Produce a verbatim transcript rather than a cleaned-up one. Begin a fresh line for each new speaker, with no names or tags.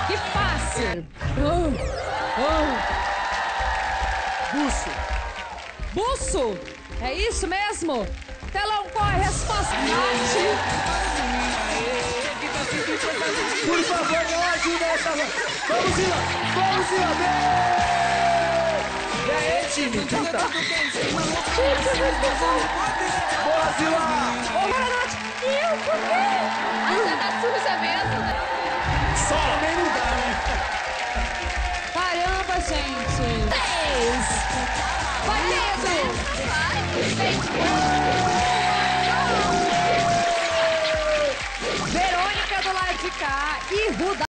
Que fácil. Oh, oh.
Buço.
Buço? É isso mesmo? Telão, qual é a resposta? Arte.
Por favor, não ajuda essa... Vamos, Zila! Vamos, Zila! E aí, time? Puta! Boa, Zila!
Ô, Renato, eu, por quê?
Ah, já tá suja mesmo, né?
Só também não dá, né?
Caramba, gente. Três. Valendo. Verônica do lado de cá e Ruda.